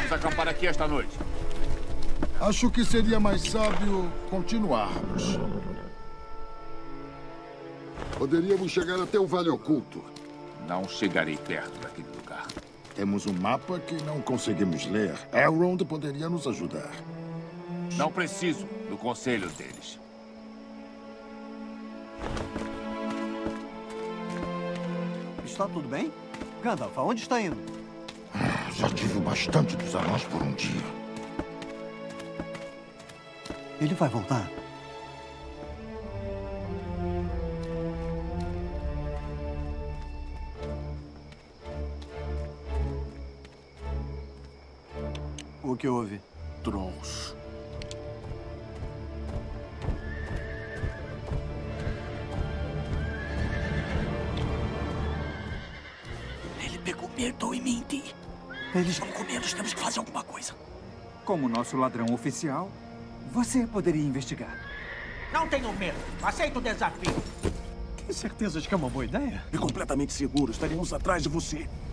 Vamos acampar aqui esta noite. Acho que seria mais sábio continuarmos. Poderíamos chegar até o Vale Oculto. Não chegarei perto daquele lugar. Temos um mapa que não conseguimos ler. Elrond poderia nos ajudar. Não preciso do conselho deles. Está tudo bem? Gandalf, aonde está indo? Já tive bastante dos anões por um dia. Ele vai voltar? O que houve? Trolls. Ele pegou Myrtle e Mindy. Eles Estão com medo, temos que fazer alguma coisa. Como nosso ladrão oficial, você poderia investigar. Não tenho medo. Aceito o desafio. têm certeza de que é uma boa ideia? E completamente seguro, estaremos atrás de você.